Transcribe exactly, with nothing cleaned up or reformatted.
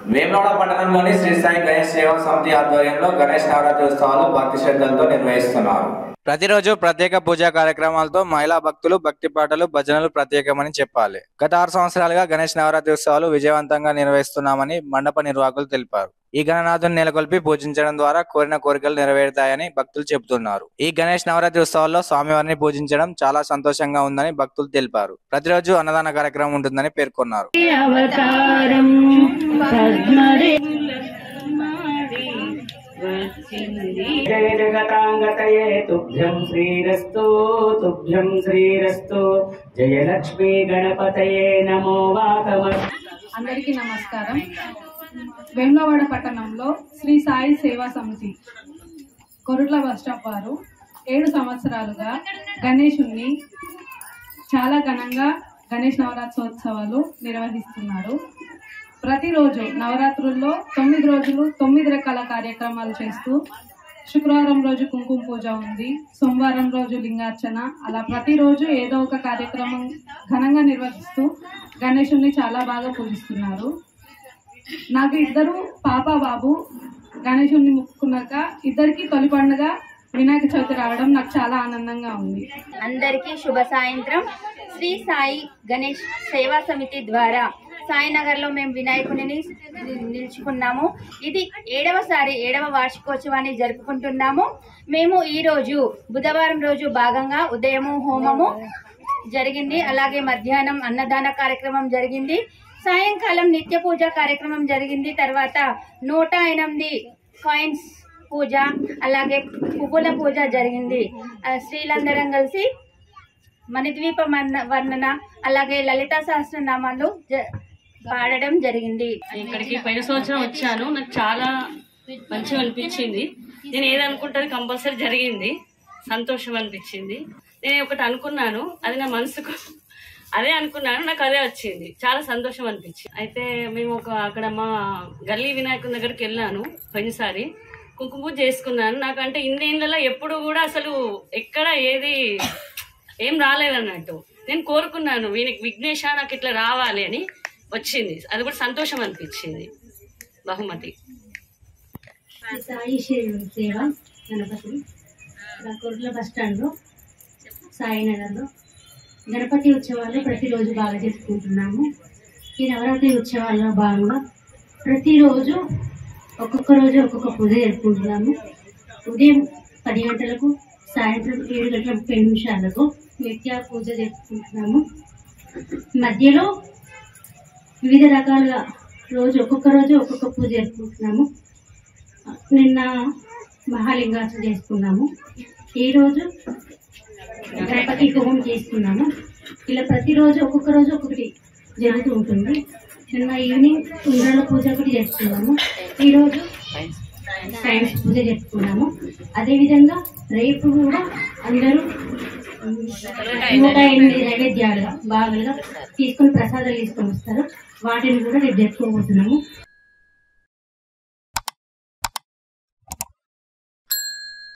వేములవాడ పట్టణంలోని శ్రీ సాయి గణేష్ సేవా సమితి ఆధ్వర్యంలో గణేష్ నవరాత్రి ఉత్సవాలు భక్తి శ్రద్ధలతో నిర్వహిస్తున్నారు. ప్రతిరోజు ప్రత్యేక పూజా కార్యక్రమాలతో మహిళా భక్తులు భక్తి పాటలు భజనలు ప్రత్యేకమని చెప్పాలి. గత ఆరు సంవత్సరాలుగా గణేష్ నవరాత్రి ఉత్సవాలు విజయవంతంగా నిర్వహిస్తున్నామని మండప నిర్వాహకులు తెలిపారు. ఈ గణనాథుని నెలకొల్పి పూజించడం ద్వారా కోరిన కోరికలు నెరవేరుతాయని భక్తులు చెబుతున్నారు. ఈ గణేష్ నవరాత్రి ఉత్సవాల్లో స్వామివారిని పూజించడం చాలా సంతోషంగా ఉందని భక్తులు తెలిపారు. ప్రతిరోజు అన్నదాన కార్యక్రమం ఉంటుందని పేర్కొన్నారు. జయ జగతాంగతయే తుభ్యం శ్రీరస్తు తుభ్యం శ్రీరస్తు జయ లక్ష్మీ గణపతయే నమో వాకమ. అందరికీ నమస్కారం. వేములవాడ పట్టణంలో శ్రీ సాయి సేవా సమితి కొరుట్ల బస్ స్టాప్ వారు ఏడు సంవత్సరాలుగా గణేశుణ్ణి చాలా ఘనంగా గణేష్ నవరాత్రోత్సవాలు నిర్వహిస్తున్నారు. ప్రతిరోజు నవరాత్రుల్లో తొమ్మిది రోజులు తొమ్మిది రకాల కార్యక్రమాలు చేస్తూ శుక్రవారం రోజు కుంకుమ పూజ ఉంది, సోమవారం రోజు లింగార్చన, అలా ప్రతిరోజు ఏదో ఒక కార్యక్రమం ఘనంగా నిర్వహిస్తూ గణేశుణ్ణి చాలా బాగా పూజిస్తున్నారు. నాకు ఇద్దరు పాప బాబు. గణేశుణ్ణి ముక్కున్నాక ఇద్దరికి తొలి పండుగ వినాయక చవితి రావడం నాకు చాలా ఆనందంగా ఉంది. అందరికీ శుభ సాయంత్రం. శ్రీ సాయి గణేష్ సేవా సమితి ద్వారా సాయినగర్లో మేము వినాయకుడిని నిలుచుకున్నాము. ఇది ఏడవసారి ఏడవ వార్షికోత్సవాన్ని జరుపుకుంటున్నాము. మేము ఈరోజు బుధవారం రోజు భాగంగా ఉదయము హోమము జరిగింది, అలాగే మధ్యాహ్నం అన్నదాన కార్యక్రమం జరిగింది, సాయంకాలం నిత్య పూజ కార్యక్రమం జరిగింది, తర్వాత నూట ఎనిమిది కాయిన్స్ పూజ అలాగే పువ్వుల పూజ జరిగింది. స్త్రీలందరం కలిసి మణిద్వీప వర్ణన అలాగే లలితా సహస్రనామాలు పాడడం జరిగింది. ఇక్కడికి పైన సంవత్సరం వచ్చాను, నాకు చాలా మంచిగా అనిపించింది. నేను ఏదనుకుంటాను కంపల్సరీ జరిగింది, సంతోషం అనిపించింది. నేను ఒకటి అనుకున్నాను, అది నా మనసుకు అదే అనుకున్నాను, నాకు అదే వచ్చింది, చాలా సంతోషం అనిపించింది. అయితే మేము ఒక అక్కడ మా గల్లీ వినాయకుని దగ్గరికి వెళ్ళాను, పోయినసారి కుంకుమ పూజ చేసుకున్నాను. నాకంటే ఇన్నేళ్ళలో ఎప్పుడు కూడా అసలు ఎక్కడ ఏది ఏం రాలేదన్నట్టు నేను కోరుకున్నాను, వీనికి విఘ్నేశ నాకు ఇట్లా రావాలి అని వచ్చింది, అది కూడా సంతోషం అనిపించింది. బహుమతి సాయి సేవ గణపతి కొరుట్ల బస్ స్టాండ్లో సాయినగర్లో గణపతి ఉత్సవాలు ప్రతిరోజు బాగా చేసుకుంటున్నాము. ఈ నవరాత్రి ఉత్సవాల్లో భాగంగా ప్రతిరోజు ఒక్కొక్క రోజు ఒక్కొక్క పూజ జరుపుకుంటున్నాము. ఉదయం పది గంటలకు, సాయంత్రం ఏడు గంటల ముప్పై నిమిషాలకు నిత్య పూజ జరుపుకుంటున్నాము. మధ్యలో వివిధ రకాలుగా రోజు ఒక్కొక్క రోజు ఒక్కొక్క పూజ జరుపుకుంటున్నాము. నిన్న మహాలింగార్చన చేసుకున్నాము, ఈరోజు గణపతి హోమం చేసుకున్నాము. ఇలా ప్రతిరోజు ఒక్కొక్క రోజు ఒక్కొక్కటి జరుగుతూ ఉంటుంది. నిన్న ఈవినింగ్ ఉండ్రాళ్ళ పూజ ఒకటి చేసుకున్నాము, ఈరోజు సైన్స్ పూజ చేసుకున్నాము. అదేవిధంగా రేపు కూడా అందరూ నూట ఎనిమిది నైవేద్యాలుగా బాగా తీసుకొని ప్రసాదాలు తీసుకొని వస్తారు, వాటిని కూడా రేపు జరుపుకోబోతున్నాము.